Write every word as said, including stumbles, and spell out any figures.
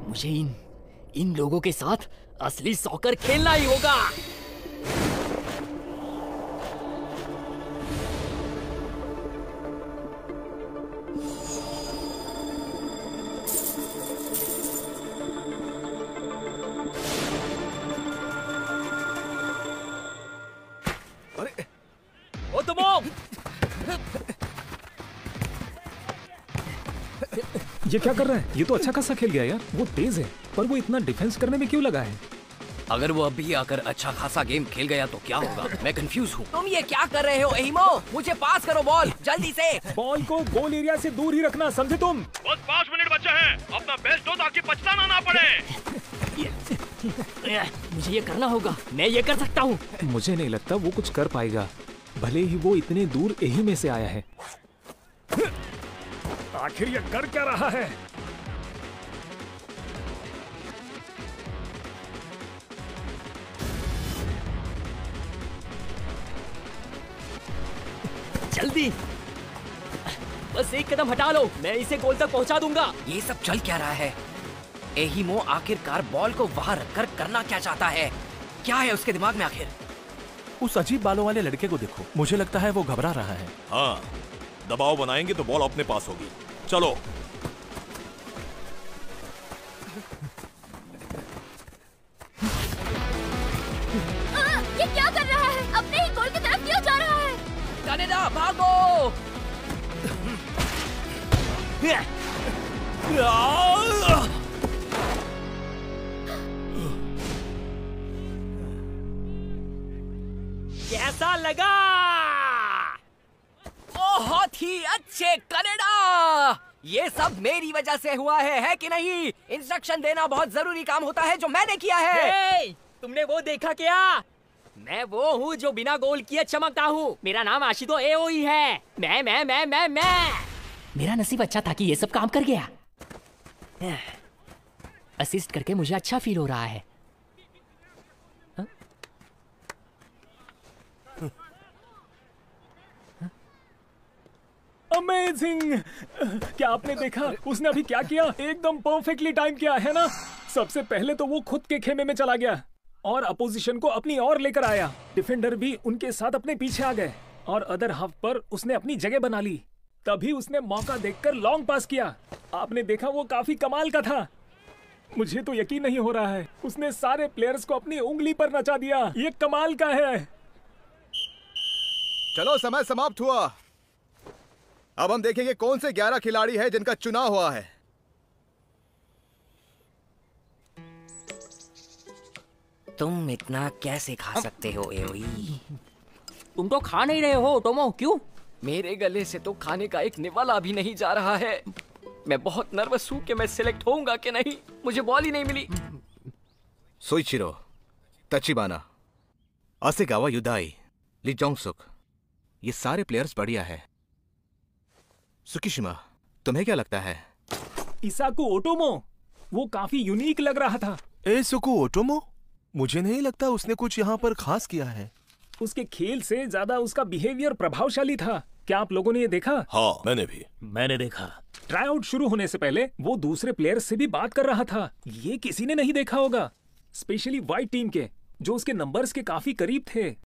मुझे इन इन लोगों के साथ असली सॉकर खेलना ही होगा। अरे ओ तुम ये क्या कर रहा है? ये तो अच्छा खासा खेल गया यार। वो तेज है, पर वो इतना डिफेंस करने में क्यों लगा है? अगर वो अभी आकर अच्छा खासा गेम खेल गया तो क्या होगा? मैं कंफ्यूज हूँ। तुम ये क्या कर रहे हो एहिमो? मुझे पास करो बॉल जल्दी से। बॉल को गोल एरिया से दूर ही रखना, समझे तुम? बस पाँच मिनट बचे हैं, अपना बेस्ट दो ताकि पछताना ना पड़े। मुझे ये करना होगा, मैं ये कर सकता हूँ। मुझे नहीं लगता वो कुछ कर पाएगा, भले ही वो इतने दूर एही में से आया है। आखिर ये कर क्या रहा है? जल्दी, बस एक कदम हटा लो, मैं इसे गोल तक पहुंचा दूंगा। ये सब चल क्या रहा है? एहिमो आखिरकार बॉल को वहां रखकर करना क्या चाहता है? क्या है उसके दिमाग में आखिर? उस अजीब बालों वाले लड़के को देखो, मुझे लगता है वो घबरा रहा है। हाँ, दबाव बनाएंगे तो बॉल अपने पास होगी। चलो। आ, ये क्या कर रहा है? अपने ही गोल की तरफ क्यों जा रहा है? कनाडा भागो! कैसा लगा? बहुत ही अच्छे कनाडा! ये सब मेरी वजह से हुआ है, है कि नहीं? इंस्ट्रक्शन देना बहुत जरूरी काम होता है जो मैंने किया है। hey, तुमने वो देखा क्या? मैं वो हूँ जो बिना गोल किए चमकता हूँ। मेरा नाम आशितो एओई है। मैं मैं मैं मैं मैं मेरा नसीब अच्छा था कि ये सब काम कर गया। असिस्ट करके मुझे अच्छा फील हो रहा है। अमेजिंग! क्या आपने देखा उसने अभी क्या किया? एकदम परफेक्टली टाइम किया है ना? सबसे पहले तो वो खुद के खेमे में चला गया और अपोजिशन को अपनी ओर लेकर आया। डिफेंडर भी उनके साथ अपने पीछे आ गए और अदर हाफ पर उसने अपनी जगह बना ली। तभी उसने मौका देखकर लॉन्ग पास किया। आपने देखा, वो काफी कमाल का था। मुझे तो यकीन नहीं हो रहा है, उसने सारे प्लेयर्स को अपनी उंगली पर नचा दिया। ये कमाल का है। चलो, समय समाप्त हुआ। अब हम देखेंगे कौन से ग्यारह खिलाड़ी हैं जिनका चुनाव हुआ है। तुम इतना कैसे खा सकते हो एओई? तुम तो खा नहीं रहे हो टोमो, क्यों? मेरे गले से तो खाने का एक निवाला भी नहीं जा रहा है। मैं बहुत नर्वस हूँ कि मैं सिलेक्ट होऊंगा कि नहीं। मुझे बॉल ही नहीं मिली। सोइचिरो, तचिबाना, असेगावा युदाई, ली जोंगसुक, ये सारे प्लेयर्स बढ़िया है। सुकिशिमा, तुम्हें क्या लगता है? इसाकु ओटोमो, वो काफी यूनिक लग रहा था। एसुकु ओटोमो? मुझे नहीं लगता उसने कुछ यहाँ पर खास किया है। उसके खेल से ज्यादा उसका बिहेवियर प्रभावशाली था। क्या आप लोगों ने ये देखा? हाँ, मैंने भी। मैंने देखा। ट्राई आउट शुरू होने से पहले वो दूसरे प्लेयर्स से भी बात कर रहा था। ये किसी ने नहीं देखा होगा, स्पेशली व्हाइट टीम के, जो उसके नंबर्स के काफी करीब थे।